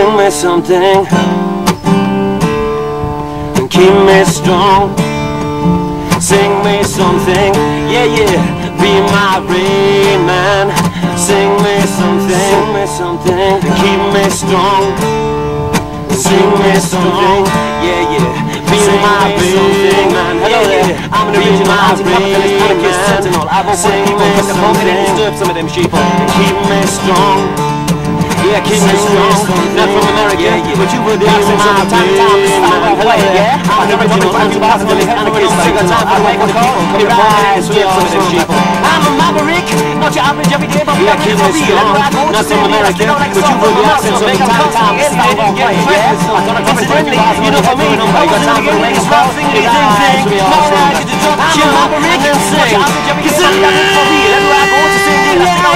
Sing me something and keep me strong. Sing me something, yeah, yeah, be my rain man. Sing me something and keep me strong. Sing me something, yeah, yeah, be my rain man. Hello there, I'm an original anti-capitalist anarchist sentinel. I've opened people from the pulpit and disturbed some of them sheep. Keep me strong. Yeah, keep me strong. Not from America, but you would be absent from the time to time away, yeah? I'm an original anti-capitalist anarchist sentinel. I've opened people from the pulpit and disturbed some of them sheep. I'm a maverick, not your average everyday, but yeah, keep me strong. Not from America, but you would be absent from the time to time away, yeah? Incidentally, you know for me, I wasn't gonna get this rock thingy thing. Now I get to drop you, maverick, and sing. Cause I'm not for real, and I go to sing.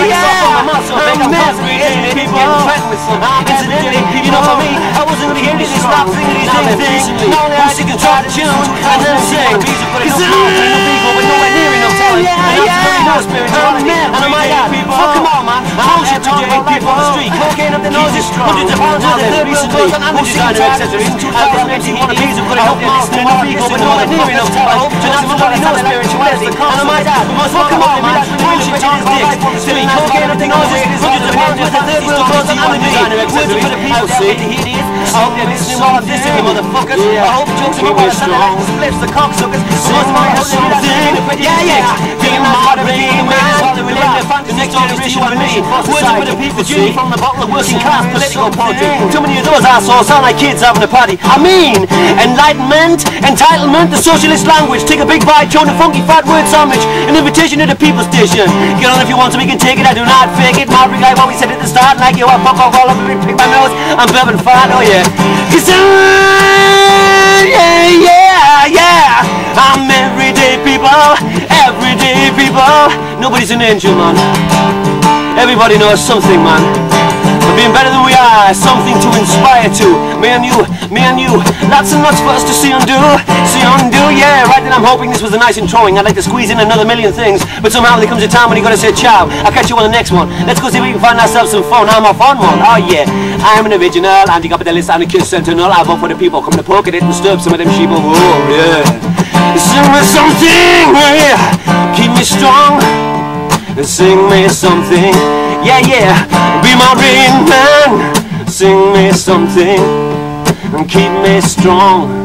Incidentally, you know for me, I wasn't gonna get this rock thingy thing. Now I get to drop you, and then sing. Cause I'm with nowhere near enough talent. No spirituality, and I might add, fuck them all, man. Bullshit talk about life on the street. Cocaine up the nose, hundreds of pounds of the third world drugs and designer accessories. I've got an one of these who could help master in the people, but nowhere near enough talent. So that's nobody knows spirituality. And I might add, fuck them all, man. Bullshit talk about life on the street. Cocaine up the nose, hundreds of pounds of the third world drugs and designer accessories. For the people, see? I hope you're listening while I'm dissing you motherfuckers. I hope jokes about what I said, I spliffs the cocksuckers. Most of my help them, yeah, yeah. Being my rain man, the next generation of me. Working with the people, Jimmy from the bottle of working class political poetry. Too many of those assholes sound like kids having a party. I mean, enlightenment, entitlement, the socialist language. Take a big bite, join a funky fat word sandwich. An invitation to the people station. Get on if you want to, we can take it. I do not fake it. Maverick, like what we said at the start. Like you, I fuck off all over me, pick my nose. I'm bourbon fat, oh yeah. Cause yeah, yeah, yeah. I'm everyday people, everyday people. Nobody's an angel, man. Everybody knows something, man. But being better than we are, something to inspire to. Me and you, lots and lots for us to see and do. See and do, yeah. Right then I'm hoping this was a nice introing. I'd like to squeeze in another million things, but somehow there comes a time when you gotta say ciao. I'll catch you on the next one. Let's go see if we can find ourselves some fun. I'm off on one, oh yeah. I'm an original anti-capitalist anarchist sentinel. I vote for the people, come to poke at it and disturb some of them sheep. Oh yeah. Sing me something, yeah. Keep me strong. Sing me something, yeah, yeah. Be my rain man. Sing me something and keep me strong.